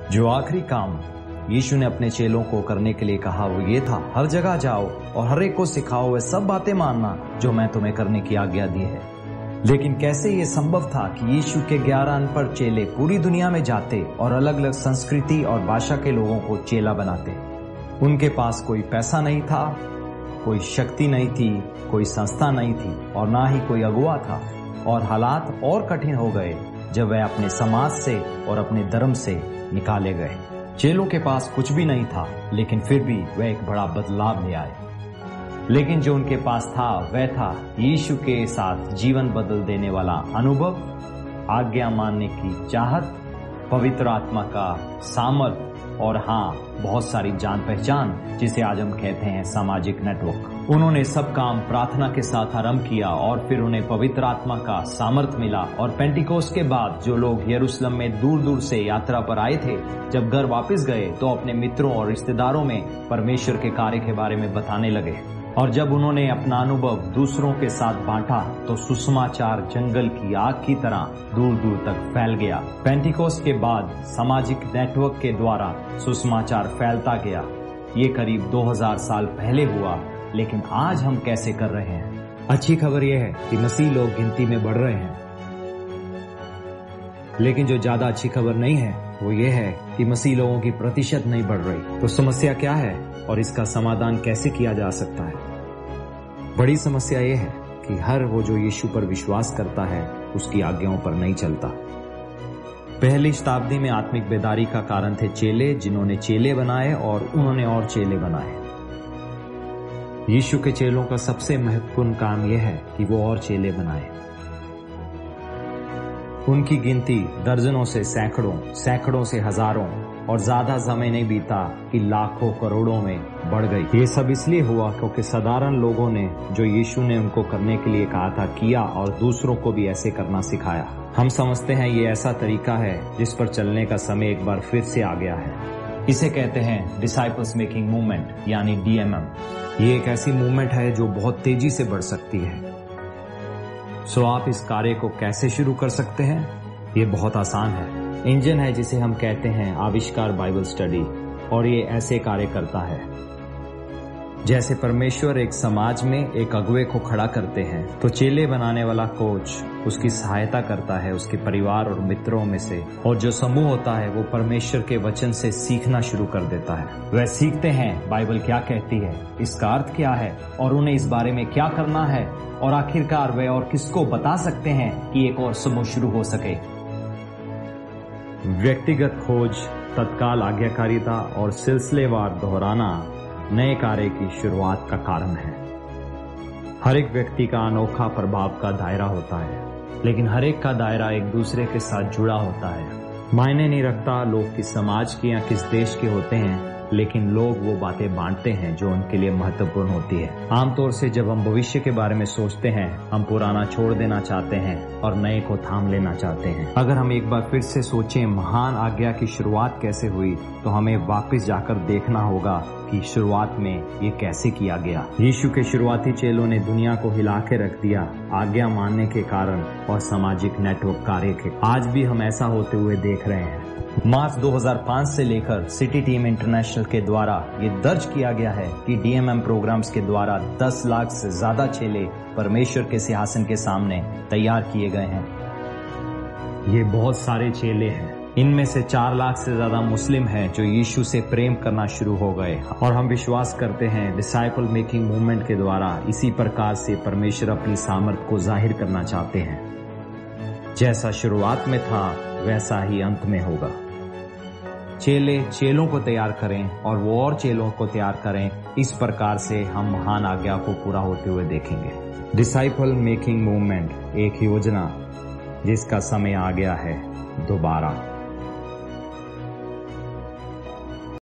जो आखिरी काम यीशु ने अपने चेलों को करने के लिए कहा वो ये था, हर जगह जाओ और हर एक को सिखाओ वे सब बातें मानना जो मैं तुम्हें करने की आज्ञा दी है। लेकिन कैसे ये संभव था कि यीशु के 11 अनपढ़ चेले पूरी दुनिया में जाते और अलग अलग संस्कृति और भाषा के लोगों को चेला बनाते? उनके पास कोई पैसा नहीं था, कोई शक्ति नहीं थी, कोई संस्था नहीं थी और ना ही कोई अगुवा था। और हालात और कठिन हो गए जब वह अपने समाज से और अपने धर्म से निकाले गए। चेलों के पास कुछ भी नहीं था, लेकिन फिर भी वह एक बड़ा बदलाव ले आए। लेकिन जो उनके पास था वह था यीशु के साथ जीवन बदल देने वाला अनुभव, आज्ञा मानने की चाहत, पवित्र आत्मा का सामर्थ और हाँ, बहुत सारी जान पहचान, जिसे आज हम कहते हैं सामाजिक नेटवर्क। उन्होंने सब काम प्रार्थना के साथ आरंभ किया और फिर उन्हें पवित्र आत्मा का सामर्थ मिला। और पेंटिकोस्ट के बाद जो लोग यरूशलेम में दूर दूर से यात्रा पर आए थे, जब घर वापस गए तो अपने मित्रों और रिश्तेदारों में परमेश्वर के कार्य के बारे में बताने लगे। और जब उन्होंने अपना अनुभव दूसरों के साथ बांटा तो सुसमाचार जंगल की आग की तरह दूर दूर तक फैल गया। पेंटिकोस्ट के बाद सामाजिक नेटवर्क के द्वारा सुसमाचार फैलता गया। ये करीब 2000 साल पहले हुआ, लेकिन आज हम कैसे कर रहे हैं? अच्छी खबर यह है कि मसीह लोग गिनती में बढ़ रहे हैं, लेकिन जो ज्यादा अच्छी खबर नहीं है वो ये है कि मसीह लोगों की प्रतिशत नहीं बढ़ रही। तो समस्या क्या है और इसका समाधान कैसे किया जा सकता है? बड़ी समस्या ये है कि हर वो जो यीशु पर विश्वास करता है उसकी आज्ञाओं पर नहीं चलता। पहली शताब्दी में आत्मिक बेदारी का कारण थे चेले, जिन्होंने चेले बनाए और उन्होंने और चेले बनाए। यीशु के चेलों का सबसे महत्वपूर्ण काम यह है कि वो और चेले बनाए। उनकी गिनती दर्जनों से सैकड़ों, सैकड़ों से हजारों और ज्यादा समय नहीं बीता कि लाखों करोड़ों में बढ़ गई। ये सब इसलिए हुआ क्योंकि साधारण लोगों ने जो यीशु ने उनको करने के लिए कहा था किया और दूसरों को भी ऐसे करना सिखाया। हम समझते हैं ये ऐसा तरीका है जिस पर चलने का समय एक बार फिर से आ गया है। इसे कहते हैं डिसाइपल्स मेकिंग मूवमेंट, यानी DMM। ये एक ऐसी मूवमेंट है जो बहुत तेजी से बढ़ सकती है। सो आप इस कार्य को कैसे शुरू कर सकते हैं? ये बहुत आसान है। इंजन है जिसे हम कहते हैं आविष्कार बाइबल स्टडी, और ये ऐसे कार्य करता है जैसे परमेश्वर एक समाज में एक अगुवे को खड़ा करते हैं तो चेले बनाने वाला कोच उसकी सहायता करता है उसके परिवार और मित्रों में से, और जो समूह होता है वो परमेश्वर के वचन से सीखना शुरू कर देता है। वह सीखते हैं बाइबल क्या कहती है, इसका अर्थ क्या है और उन्हें इस बारे में क्या करना है, और आखिरकार वे और किसको बता सकते हैं कि एक और समूह शुरू हो सके। व्यक्तिगत खोज, तत्काल आज्ञाकारिता और सिलसिलेवार दोहराना नए कार्य की शुरुआत का कारण है। हर एक व्यक्ति का अनोखा प्रभाव का दायरा होता है, लेकिन हर एक का दायरा एक दूसरे के साथ जुड़ा होता है। मायने नहीं रखता लोग किस समाज के या किस देश के होते हैं, लेकिन लोग वो बातें बांटते हैं जो उनके लिए महत्वपूर्ण होती है। आमतौर से जब हम भविष्य के बारे में सोचते हैं, हम पुराना छोड़ देना चाहते हैं और नए को थाम लेना चाहते हैं। अगर हम एक बार फिर से सोचें महान आज्ञा की शुरुआत कैसे हुई, तो हमें वापस जाकर देखना होगा कि शुरुआत में ये कैसे किया गया। यीशु के शुरुआती चेलों ने दुनिया को हिला के रख दिया आज्ञा मानने के कारण और सामाजिक नेटवर्क कार्य के। आज भी हम ऐसा होते हुए देख रहे हैं। मार्च 2005 से लेकर सिटी टीम इंटरनेशनल के द्वारा ये दर्ज किया गया है कि DMM प्रोग्राम्स के द्वारा 10 लाख से ज्यादा चेले परमेश्वर के सिंहासन के सामने तैयार किए गए हैं। ये बहुत सारे चेले हैं। इनमें से 4 लाख से ज्यादा मुस्लिम हैं जो यीशु से प्रेम करना शुरू हो गए, और हम विश्वास करते हैं डिसाइपल मेकिंग मूवमेंट के द्वारा इसी प्रकार से परमेश्वर अपनी सामर्थ को जाहिर करना चाहते हैं। जैसा शुरुआत में था वैसा ही अंत में होगा। चेले चेलों को तैयार करें और वो और चेलों को तैयार करें। इस प्रकार से हम महान आज्ञा को पूरा होते हुए देखेंगे। डिसाइपल मेकिंग मूवमेंट एक योजना जिसका समय आ गया है दोबारा।